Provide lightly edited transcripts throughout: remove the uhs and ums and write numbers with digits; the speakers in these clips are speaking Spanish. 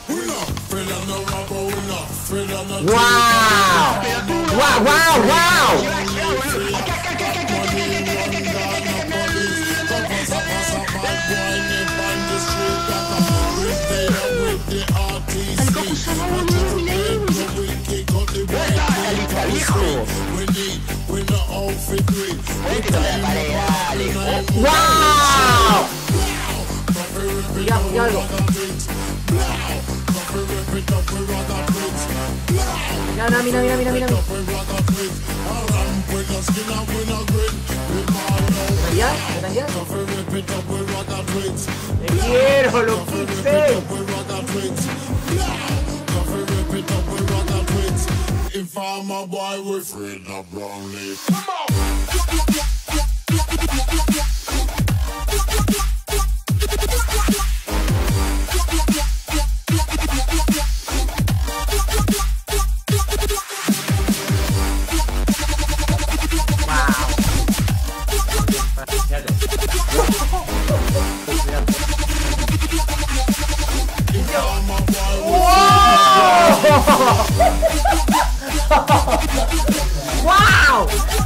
¡Wow! ¡Wow, wow, wow! ¡Wow! Ya algo. Mira. ¿Ya? ¡Te quiero, lo puse! If I'm a boy with Fred Brownlee. Come on! ¡Wow!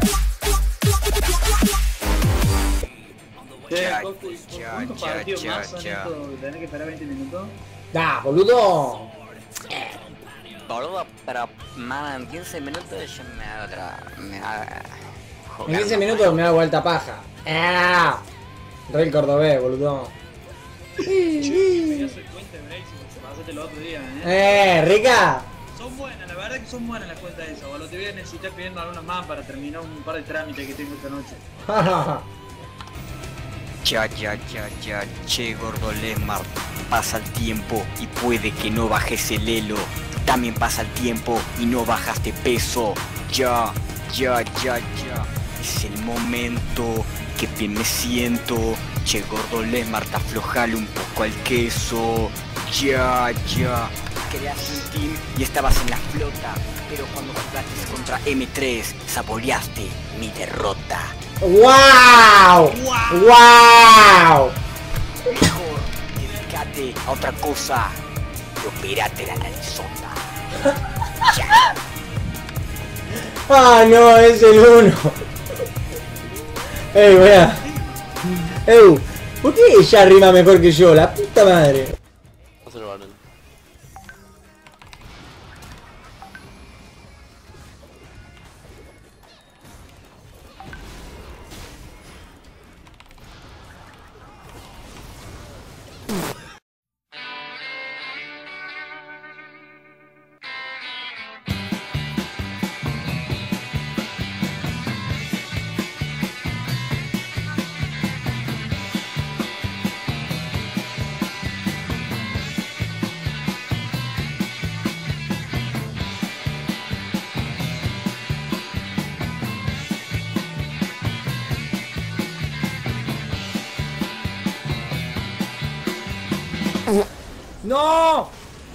¿Cuántos partidos más son estos de tener que esperar 20 minutos? ¡Da, boludo! Boludo, pero man, en 15 minutos yo me hago otra. En 15 minutos me da vuelta paja. ¡Ah! Rey cordobés, boludo. Yo soy cuenta de Brexit, pasaste el otro día, rica. Son buenas, la verdad que son buenas las cuentas esas, boludo. Te voy a necesitar pidiendo algunas más para terminar un par de trámites que tengo esta noche. Che, gordo Lesmar, pasa el tiempo y puede que no bajes el elo. También pasa el tiempo y no bajas de peso. Ya. Es el momento que bien me siento. Che, gordo Lesmar, te aflojale un poco al queso. Ya. Creaste un team y estabas en la flota, pero cuando jugaste contra M3, saboreaste mi derrota. ¡Wow! ¡Wow! Mejor, dedícate a otra cosa y opérate la narizota. Ya. ¡Ah, no! Es el 1. ¡Ey, wea! ¿Por qué ella rima mejor que yo? La puta madre. ¡No!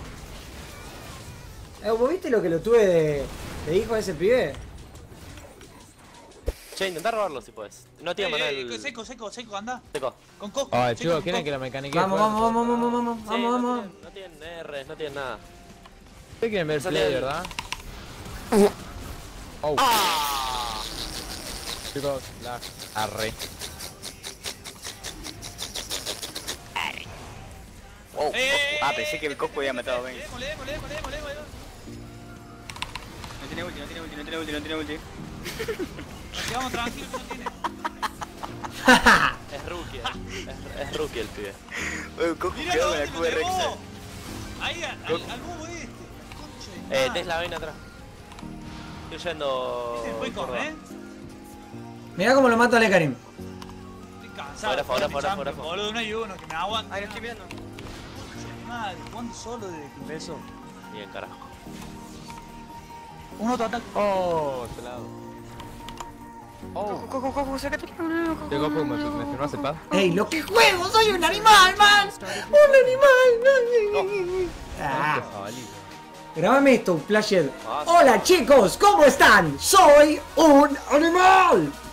¿Vos viste lo que lo tuve de hijo de ese pibe? Che, intentá robarlo si puedes. No tiene maná el... Seco, anda. Seco. Con coco. Ay, chicos, ¿quieren que la mecánica? Vamos. No tienen R, no tienen nada. ¿Ustedes quieren ver play, verdad? Oh. Chicos, la arre. Oh. Pensé que el coco había matado a Ben. Mole. No tiene ulti. Nos quedamos tranquilos, no tiene. Es rookie el pibe. Coco Mirá quedó con la dónde lo QR. llevó. Ahí, al bobo este. Concha de madre. Tesla, ven atrás. Estoy yendo... ¿Se puede correr? Mirá cómo lo mata a Karim. Estoy cansado. Fuera. Boludo, no hay uno que me aguante. Ahí lo estoy viendo. Concha de madre, ¿cuánto solo desde que empezó? Bien, carajo. Un otro ataque. Oh, este lado. Oh. Coco, sácate. ¿Qué Goku me firmaste paz? ¡Ey, lo que juego! ¡Soy un animal, man! ¡Un animal! Ah. Grábame esto, Plasher. Hola chicos, ¿cómo están? ¡Soy un animal!